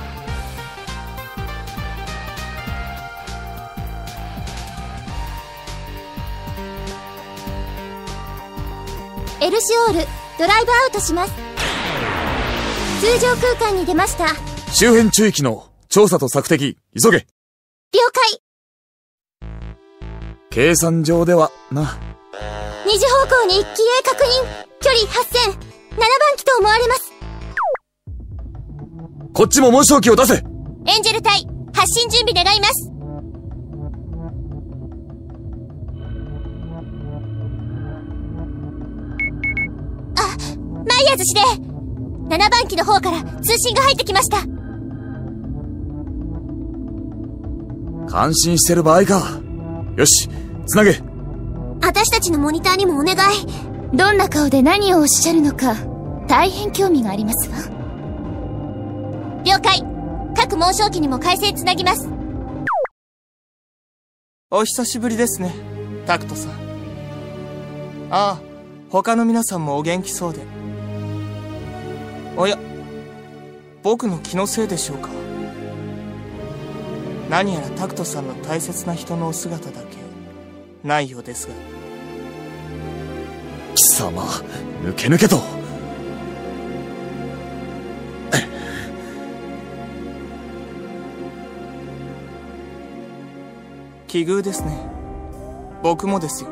エルシオール、ドライブアウトします。通常空間に出ました。 周辺中域の調査と索敵、急げ。 了解。 計算上ではな。 二次方向に機影確認。距離はっせん、ななばん機と思われます。 こっちも紋章機を出せ。 エンジェル隊、発進準備願います。あ、マイヤーズ司令、ななばん機の方から通信が入ってきました。 感心してる場合か。よし、つなげ。 私たちのモニターにもお願い。 どんな顔で何をおっしゃるのか大変興味がありますわ。了解。各紋章機にも回線つなぎます。 お久しぶりですね、タクトさん。ああ、他の皆さんもお元気そうで。おや、僕の気のせいでしょうか。何やらタクトさんの大切な人のお姿だけないようですが。 貴様、抜け抜けと。 奇遇ですね。僕もですよ。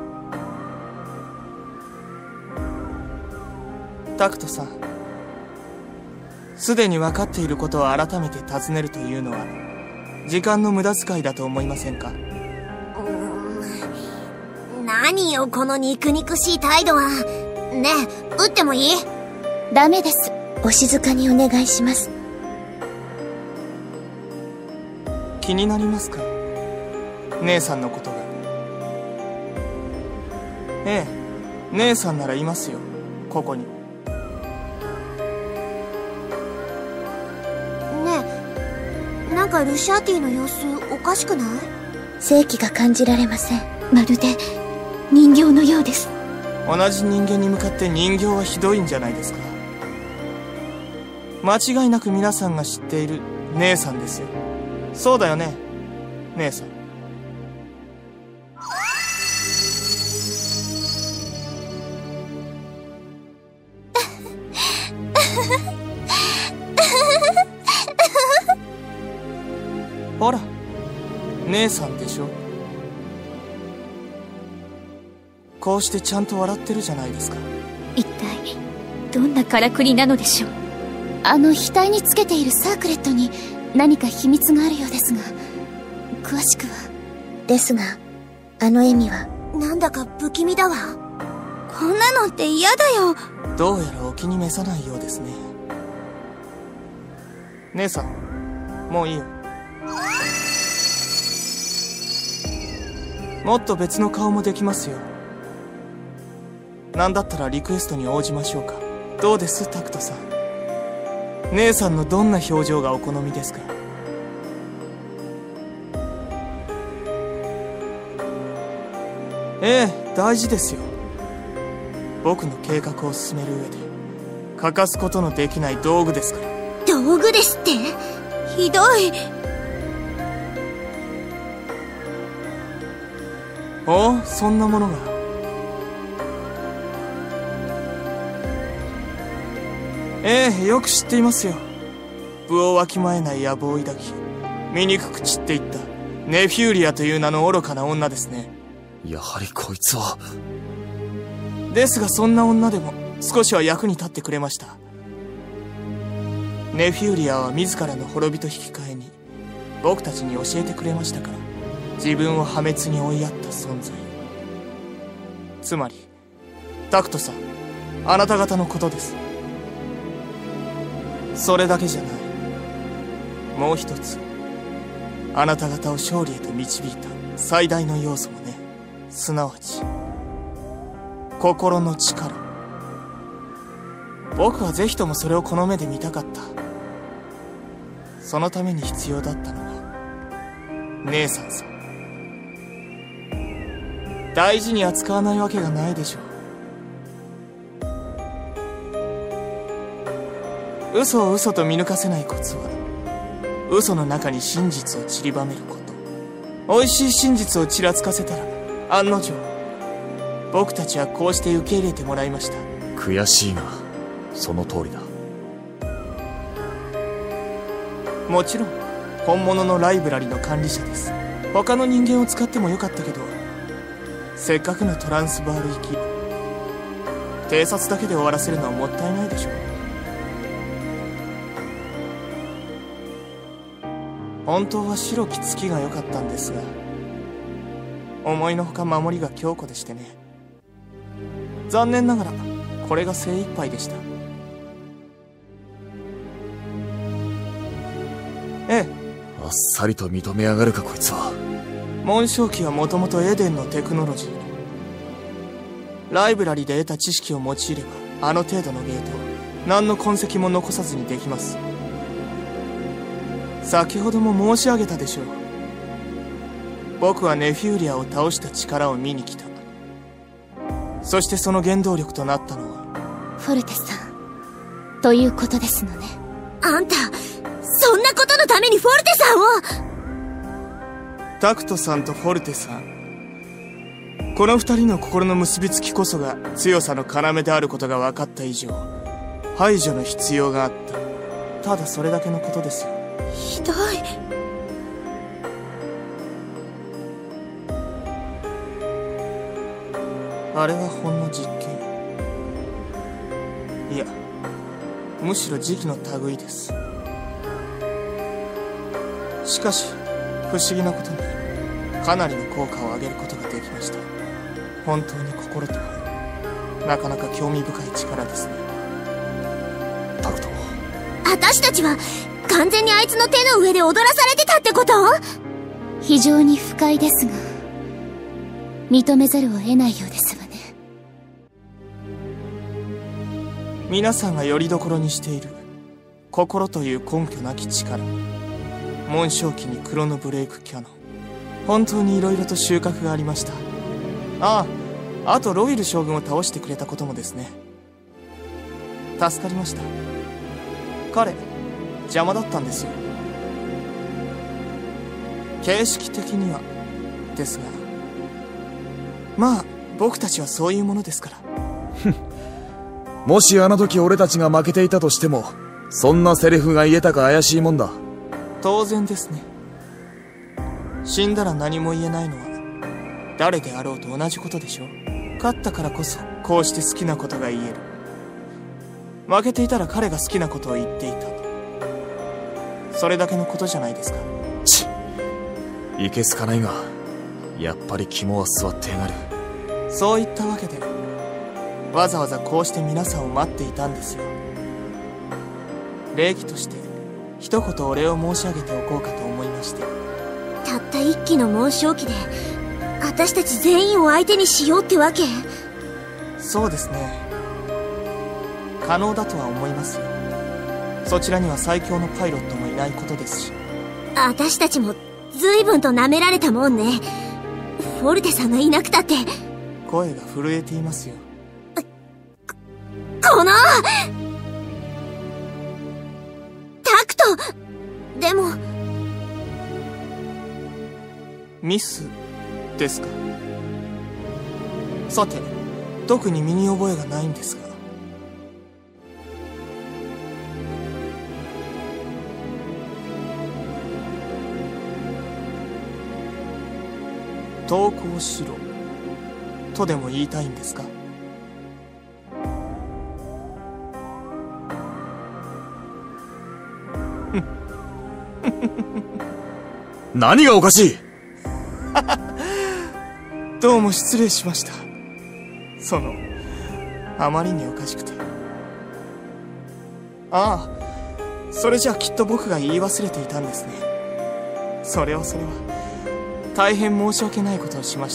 タクトさん、すでに分かっていることを改めて尋ねるというのは時間の無駄遣いだと思いませんか？ 何よこの肉肉しい態度は。ねえ、撃ってもいい？ ダメです。お静かにお願いします。 気になりますか？姉さんのことが。ええ、姉さんならいますよ、ここに。 ねえ、なんかルシャーティの様子おかしくない？ 正気が感じられません。まるで人形のようです。 同じ人間に向かって人形はひどいんじゃないですか。間違いなく皆さんが知っている姉さんですよ。そうだよね、姉さん。ほら、姉さんでしょ。こうしてちゃんと笑ってるじゃないですか。 一体どんんなからくりなのでしょう。あの額につけているサークレットに何か秘密があるようですが、詳しくは。 ですが、あの笑みはなんだか不気味だわ。こんなのって嫌だよ。 どうやらお気に召さないようですね。姉さん、もういいよ。もっと別の顔もできますよ。なんだったらリクエストに応じましょうか。どうですタクトさん。姉さんのどんな表情がお好みですか？ええ、大事ですよ。僕の計画を進める上で欠かすことのできない道具ですから。 道具ですって？ひどい。 おお、そんなものが。ええ、よく知っていますよ。部をわきまえない野望を抱き、醜く散っていったネフューリアという名の愚かな女ですね。 やはりこいつは。 ですがそんな女でも少しは役に立ってくれました。ネフューリアは自らの滅びと引き換えに僕たちに教えてくれましたから、自分を破滅に追いやった存在。つまりタクトさん、あなた方のことです。それだけじゃない。もう一つ、あなた方を勝利へと導いた最大の要素もね。すなわち心の力。僕はぜひともそれをこの目で見たかった。そのために必要だったのは姉さんさ。大事に扱わないわけがないでしょう。嘘を嘘と見抜かせないコツは、嘘の中に真実を散りばめること。美味しい真実をちらつかせたら案の定、僕たちはこうして受け入れてもらいました。 悔しいがその通りだ。 もちろん本物のライブラリの管理者です。他の人間を使ってもよかったけど、せっかくのトランスバール行き、偵察だけで終わらせるのはもったいないでしょう。本当は白き月が良かったんですが、思いのほか守りが強固でしてね。残念ながらこれが精一杯でした。ええ。 あっさりと認めやがるかこいつは。 紋章機はもともとエデンのテクノロジー。ライブラリで得た知識を用いれば、あの程度のゲートを何の痕跡も残さずにできます。先ほども申し上げたでしょう。僕はネフューリアを倒した力を見に来た。そしてその原動力となったのはフォルテさんということですのね。 あんた、そんなことのためにフォルテさんを。 タクトさんとフォルテさん、この二人の心の結びつきこそが強さの要であることが分かった以上、排除の必要があった。ただそれだけのことですよ。 ひどい。 あれはほんの実験。いや、むしろ時期の類です。しかし不思議なことにかなりの効果を上げることができました。本当に心とはなかなか興味深い力ですね。 タクト、 私たちは完全にあいつの手の上で踊らされてたってこと？ 非常に不快ですが、認めざるを得ないようですわね。 皆さんがよりどころにしている心という根拠なき力、紋章機にクロノブレイクキャノン、本当に色々と収穫がありました。ああ、あとロイル将軍を倒してくれたこともですね。助かりました。彼邪魔だったんですよ。形式的にはですが、まあ僕たちはそういうものですから。 もしあの時俺たちが負けていたとしても、そんなセリフが言えたか怪しいもんだ。 当然ですね。死んだら何も言えないのは誰であろうと同じことでしょう。勝ったからこそこうして好きなことが言える。 負けていたら彼が好きなことを言っていた。それだけのことじゃないですか。 ちっ、いけすかないが、やっぱり肝は据わってやがる。 そういったわけでわざわざこうして皆さんを待っていたんですよ。礼儀として一言お礼を申し上げておこうかと思いまして。 たった一機の紋章機で私たち全員を相手にしようってわけ？ そうですね、可能だとは思いますよ。そちらには最強のパイロットもいないことですし。 私たちも随分と舐められたもんね。フォルテさんがいなくたって。 声が震えていますよ。 このタクト。でもミスですか。さて、特に身に覚えがないんですが。投降しろとでも言いたいんですか。 何がおかしい？ どうも失礼しました。そのあまりにおかしくて。ああ、それじゃあきっと僕が言い忘れていたんですね。それはそれは大変申し訳ないことをしました。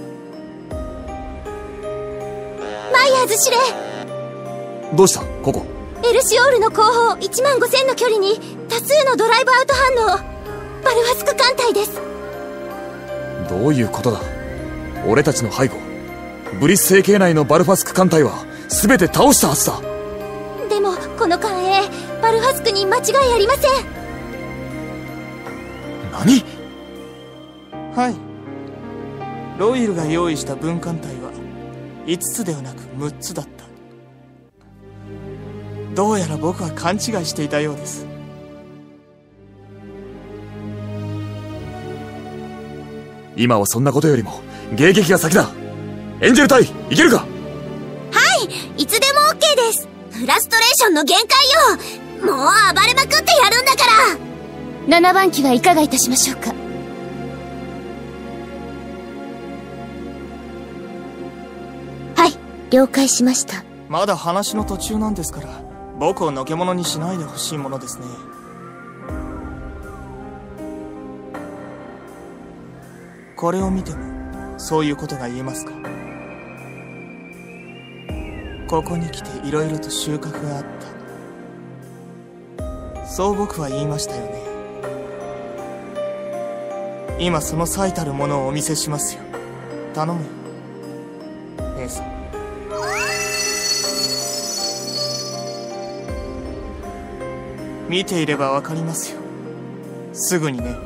マイヤーズ司令。 どうしたここ？ エルシオールの後方いちまんごせんの距離に多数のドライブアウト反応。バルファスク艦隊です。 どういうことだ？俺たちの背後、ブリス星系内のバルファスク艦隊は全て倒したはずだ。 でもこの艦影、バルファスクに間違いありません。 何？ はい、ロイルが用意した分艦隊はいつつではなくむっつだった。どうやら僕は勘違いしていたようです。 今はそんなことよりも迎撃が先だ。エンジェル隊いけるか？はい、いつでも オーケー です。フラストレーションの限界よ。もう暴れまくってやるんだから。 ななばん機はいかがいたしましょうか？ はい、了解しました。 まだ話の途中なんですから僕をのけ者にしないでほしいものですね。これを見てもそういうことが言えますか？ここに来ていろいろと収穫があった。そう僕は言いましたよね。今その最たるものをお見せしますよ。頼むよ姉さん。見ていればわかりますよ、すぐにね。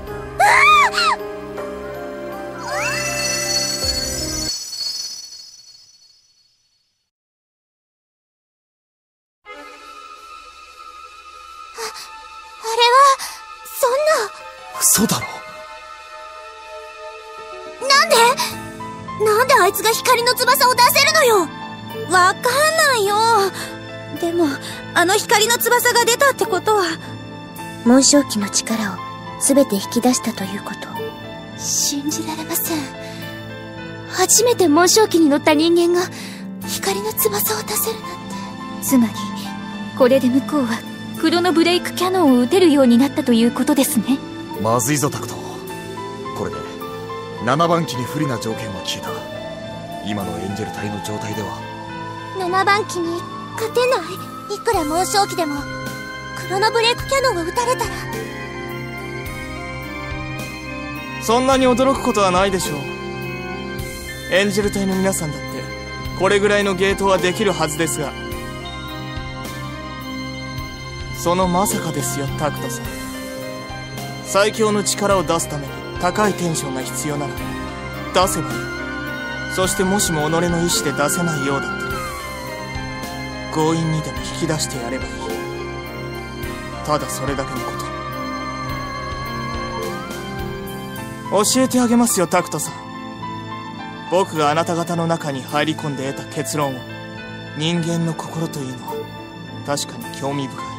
そうだろう。なんでなんであいつが光の翼を出せるのよ。わかんないよ。でもあの光の翼が出たってことは紋章機の力を全て引き出したということ。 信じられません。初めて紋章機に乗った人間が光の翼を出せるなんて。つまりこれで向こうはクロノブレイクキャノンを撃てるようになったということですね。 まずいぞタクト。これでななばん機に不利な条件は消えた。今のエンジェル隊の状態ではななばん機に勝てない。いくら紋章機でもクロノブレイクキャノンが撃たれたら。 そんなに驚くことはないでしょう。エンジェル隊の皆さんだってこれぐらいのゲートはできるはずですが。そのまさかですよタクトさん。最強の力を出すために高いテンションが必要なら出せばいい。そしてもしも己の意志で出せないようだったら強引にでも引き出してやればいい。ただそれだけのこと。教えてあげますよタクトさん。僕があなた方の中に入り込んで得た結論を。人間の心というのは確かに興味深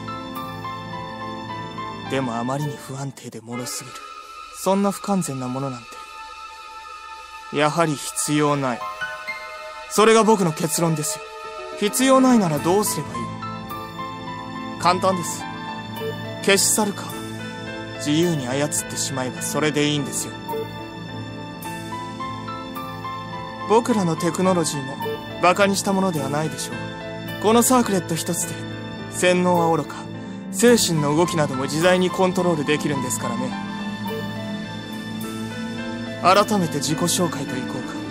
い。でもあまりに不安定で脆すぎる。そんな不完全なものなんてやはり必要ない。それが僕の結論ですよ。必要ないならどうすればいい？簡単です。消し去るか自由に操ってしまえばそれでいいんですよ。僕らのテクノロジーもバカにしたものではないでしょう。このサークレット一つで洗脳はおろか精神の動きなども自在にコントロールできるんですからね。改めて自己紹介といこうか。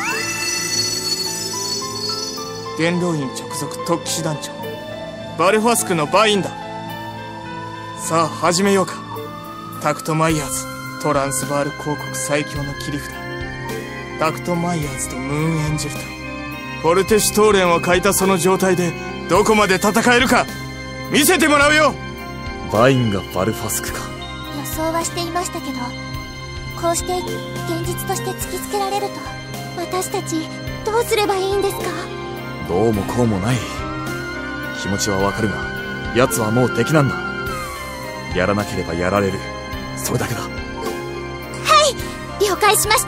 元老院直属特騎士団長バルファスクのバインだ。さあ始めようか。タクト・マイヤーズ、トランスバール公国最強の切り札タクト・マイヤーズとムーンエンジェル隊、フォルテシュトーレンを欠いたその状態でどこまで戦えるか見せてもらうよ。 バインがバルファスクか。 予想はしていましたけど、こうして現実として突きつけられると私たちどうすればいいんですか？ どうもこうもない。気持ちはわかるが奴はもう敵なんだ。やらなければやられる、それだけだ。 はい、了解しました。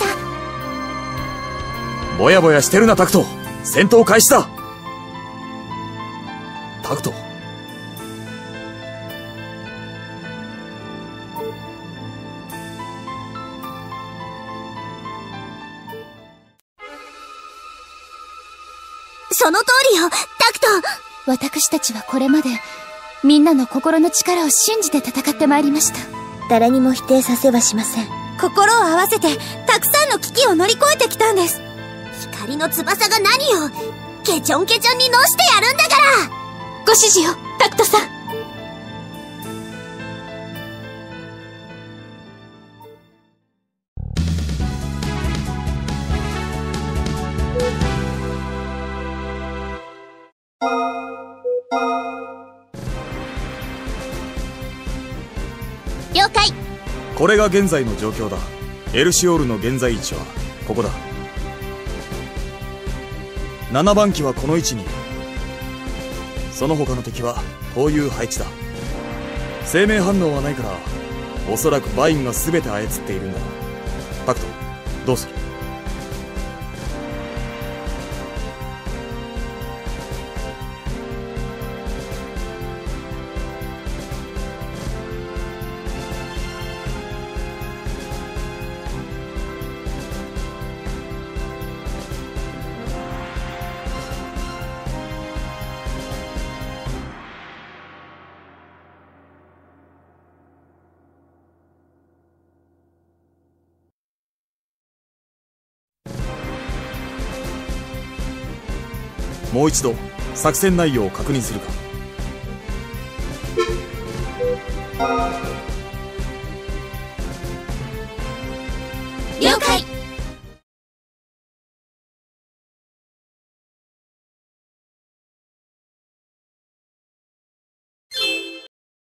ぼやぼやしてるなタクト、戦闘開始だ。タクト、 その通りよ、タクト。 私たちはこれまでみんなの心の力を信じて戦ってまいりました。 誰にも否定させはしません。心を合わせてたくさんの危機を乗り越えてきたんです。光の翼が何よ、ケチョンケチョンにのしてやるんだから。 ご指示をタクトさん。 了解。 これが現在の状況だ。エルシオールの現在位置はここだ。ななばん機はこの位置にいる。その他の敵はこういう配置だ。生命反応はないからおそらくバインが全て操っているんだ。タクト、どうする？もう一度作戦内容を確認するか。 了解。